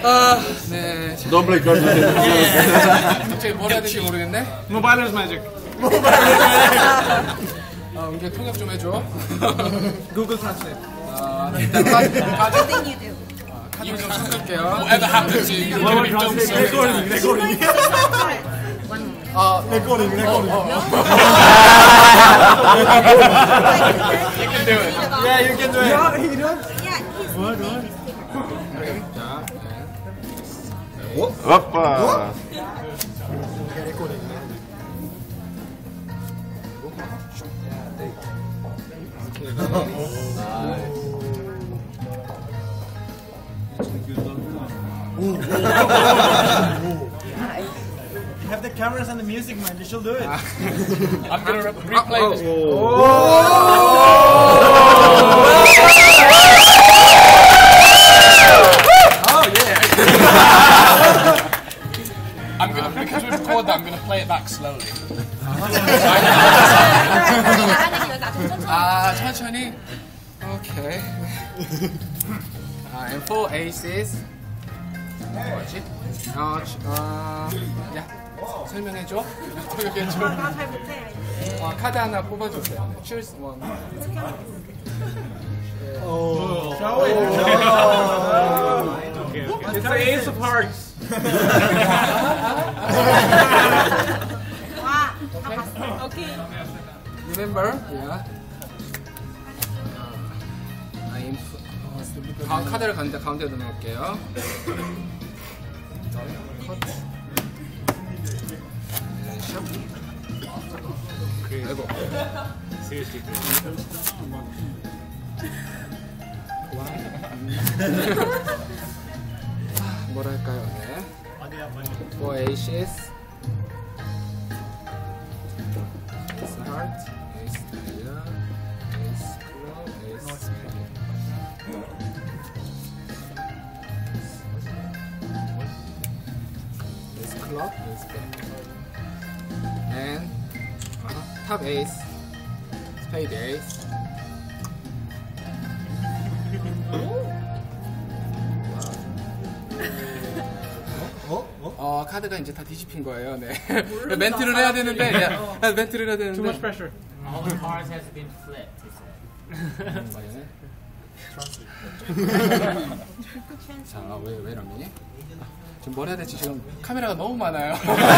네. Don't play cards with him. 갑자기 뭘 해야 될지 모르겠네. Mobiler's magic. 이게 통역 좀 해줘. Google Translate. 일단 카드 좀 섞을게요. Whatever happens, you're gonna be dumb. Recording. Recording. You can do it. Yeah, you can do it. Opa! You have the cameras and the music, man. You should do it. I'm gonna replay this. Because we record that, I'm gonna play it back slowly. 천천히. Okay. And 4 aces. 뭐지? 야, 설명해줘. 설명해줘. 잘 못해. 카드 하나 뽑아주세요. Choose one. It's the Ace of Hearts. 와, 다 봤어. 오케이. Remember? Yeah. 카드를 가운데 넣어놓을게요. 아이고. 뭐랄까요? 네. 4 aces. Ace heart. Ace diamond. Ace club. Ace spade. Ace club. Ace spade. And top ace. Spade ace. 카드가 이제 다 뒤집힌 거예요. 네. 멘트를 해야 되는데, 멘트를 해야 되는데. Too much pressure. All the cards has been flipped. 자, 왜 이러니? 지금 뭘 해야 될지 지금 카메라가 너무 많아요.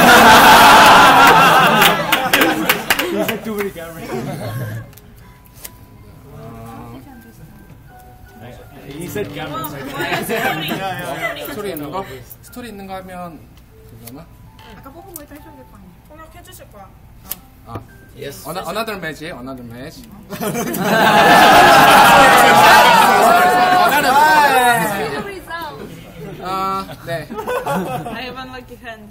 Too many cameras. He said cameras. 스토리 있는 거? 스토리 있는 거 하면 되려나? 아까 뽑은 거 일단 해줘야 될 거 아니야. 통역 해주실 거야. Yes. Another match. Another match. 네. I have unlucky hand.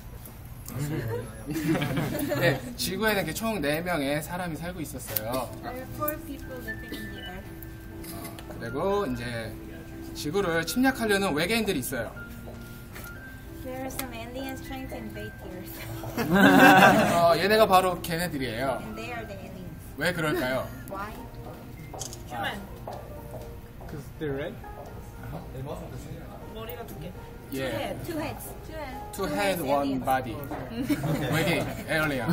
네, 지구에는 이렇게 총 4명의 사람이 살고 있었어요. There are 4 people living in the earth. 그리고 이제 지구를 침략하려는 외계인들이 있어요. There are some aliens trying to invade the earth. 얘네가 바로 걔네들이에요. And they are the aliens. 왜 그럴까요? Why? 휴먼. Because they're red? 머리가 2개. 예. Two heads. Two head, one body. 외계인, alien.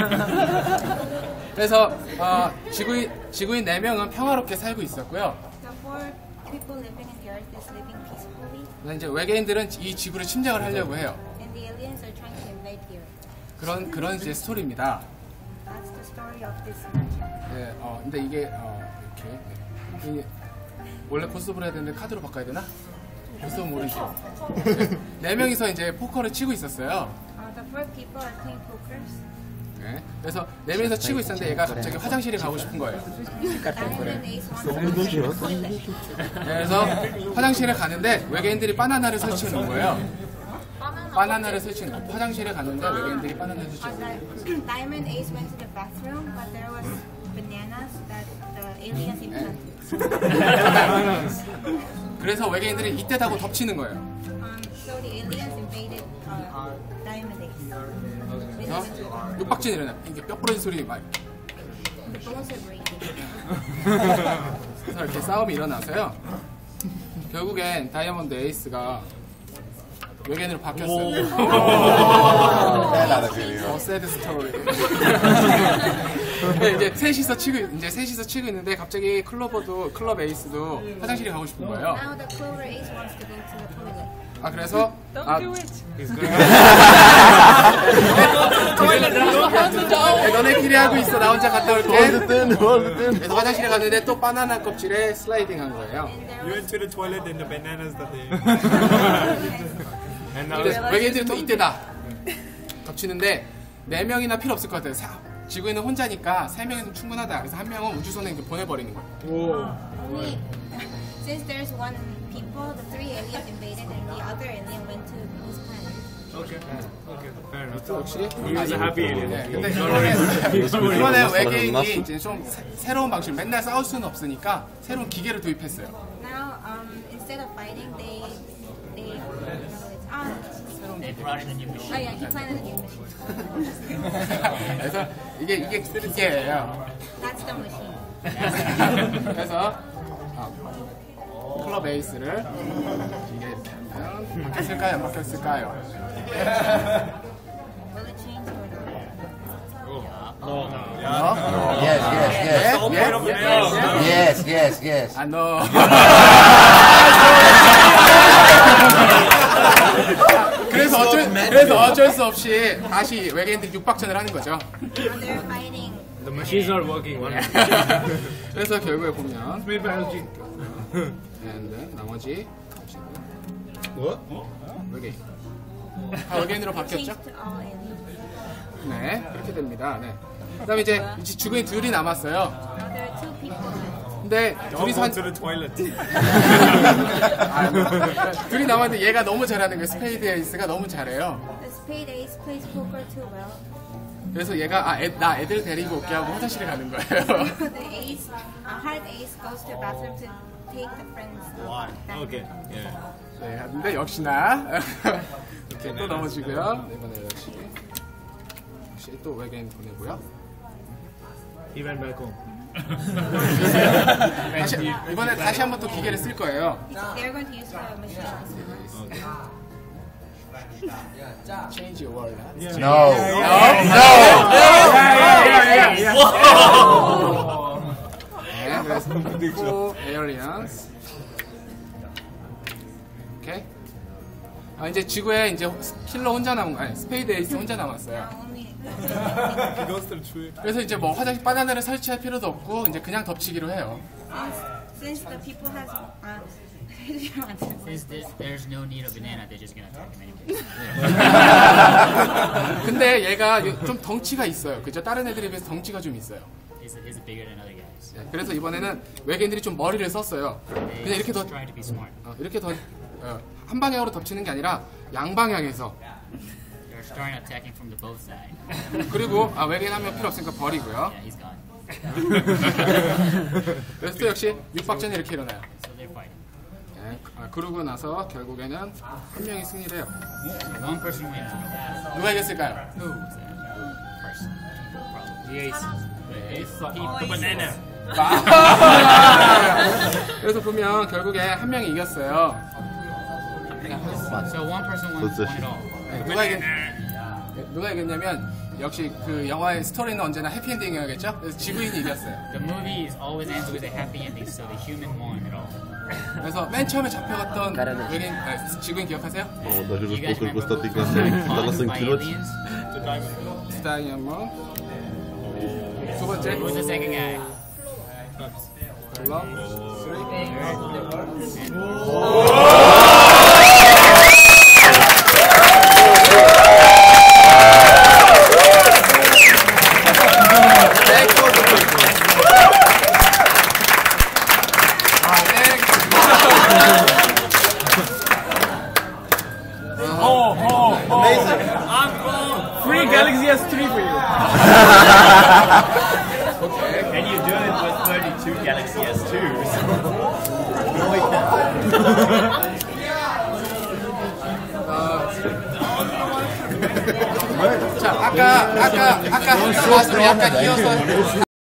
그래서 지구인 4명은 평화롭게 살고 있었고요. The 4 people living in the earth is living peacefully. 이제 외계인들은 이 지구를 침략을 하려고 해요. And the aliens are trying to invade the earth. 그런 이제 스토리입니다. That's the story of this magic. 네, 근데 이게 이렇게 네. 원래 보스톱을 해야 되는데 카드로 바꿔야 되나? 보스톱은 모르죠. 네 명이서 이제 포커를 치고 있었어요. The 4 people are playing pokers. 네, 그래서 네 명이서 치고 있었는데 얘가 갑자기 화장실에 가고 싶은 거예요. Diamond Ace wants to go to the toilet. 그래서 화장실에 가는데 외계인들이 바나나를 설치해 놓은 거예요. 바나나를 설치해 놓은 거예요. 화장실에 갔는데 외계인들이 바나나를 설치해 놓은 거예요. Diamond Ace went to the bathroom, but there was bananas that the aliens implanted. 그래서 외계인들이 이때다고 덮치는 거예요. So the aliens invaded Diamond Ace. 그래서 육박진이 일어나. 이게 뼈 부러진 소리 막. The bones are breaking. 그래서 이렇게 싸움이 일어나서요. 결국엔 다이아몬드 에이스가 외계인으로 바뀌었어요. 새드 스토리. 이제 셋이서 치고 있는데 갑자기 클럽 에이스도 화장실에 가고 싶은 거예요. Now the Clover Ace wants to go to the toilet. 아 그래서 Don't do it. 너네끼리 하고 있어. 나 혼자 갔다 올게. 그래서 화장실에 갔는데 또 바나나 껍질에 슬라이딩한 거예요. You went to the toilet and the bananas that they. And now 근데 외계인들이 또 이때다 덮치는데 4명이나 필요 없을 것 같아요. 지구에는 혼자니까 3명이면 충분하다. 그래서 한 명은 우주선에 이렇게 보내버리는 거예요. Only since there's one people, the 3 aliens invaded, and the other alien went to his planet. Okay. Okay, fair enough. 역시 He was a happy alien. 네, 근데 이번에 외계인이 이제 좀 새로운 방식, 맨날 싸울 수는 없으니까 새로운 기계를 도입했어요. Now, instead of fighting, they They brought in a new oh machine. yeah, he planted a new machine. 그래서 이게 기계예요. That's the machine. 그래서 클럽 에이스를 이게 바뀌었을까요? 안 바뀌었을까요? Will it change or not? Yes. 아, no. 그래서 어쩔 수 없이 다시 외계인들이 육박전을 하는 거죠. Now they're fighting. The machine's not working. One. 그래서 결국에 보면 Made by LG. and 나머지 What? 외계인 다 외계인으로 바뀌었죠? Changed to all aliens. 네, 그렇게 됩니다. 네. 그다음에 이제 지구인 둘이 남았어요. Now there are 2 people left. 근데 Don't 둘이서 go to the toilet. 둘이 남았는데 얘가 너무 잘하는 거예요. 스페이드 에이스가 너무 잘해요. The Spade Ace plays poker too well. 그래서 얘가 나 애들 데리고 올게 하고 화장실에 가는 거예요. The Ace, Heart Ace goes to the bathroom to take the friends. Okay. Yeah. 네, 근데 역시나 이렇게 또 넘어지고요. 이번에 역시 또 외계인 보내고요. He went back home. 이번에 다시 한번 또 기계를 쓸 거예요. They're going to use the machine. Change your world. No. 네, 그래서 또 aliens. 오케이. 이제 지구에 이제 킬러 혼자 스페이드 에이스 혼자 남았어요. Only He goes to the tree. 그래서 이제 뭐 화장실 바나나를 설치할 필요도 없고 이제 그냥 덮치기로 해요. since the people has Since there's no need of banana, they're just gonna attack him anyway. 근데 얘가 좀 덩치가 있어요. 그죠? 다른 애들에 비해서 덩치가 좀 있어요. He's bigger than other guys. 네, 그래서 이번에는 외계인들이 좀 머리를 썼어요. 그냥 이렇게 더 Trying to be smart. 이렇게 더 한 방향으로 덮치는 게 아니라 양방향에서. They're starting attacking from the both sides. 그리고 외계인 한 명 필요 없으니까 버리고요. Yeah, he's gone. 그래서 또 역시 육박전이 이렇게 일어나요. So they're fighting. 네, 그러고 나서 결국에는 한 명이 승리를 해요. So one person wins. 누가 이겼을까요? Who was that? Person. Probably. The ace. The banana. 그래서 보면 결국에 한 명이 이겼어요. So one person won it all. 누가 이겼냐면 역시 그 영화의 스토리는 언제나 해피엔딩이어야겠죠? 그래서 지구인이 이겼어요. The movie always ends with a happy ending, so the human won it all. 그래서 맨 처음에 잡혀갔던 외계인, 지구인 기억하세요? Даже You guys сколько remember статик being стало caught by санкировать. aliens? 다이아몬드. 두 번째. Who was the second guy? 컬러. Free Galaxy S3 for you. And you're doing it with 32 Galaxy S2s. 자, 아까 나왔으면 약간 이어서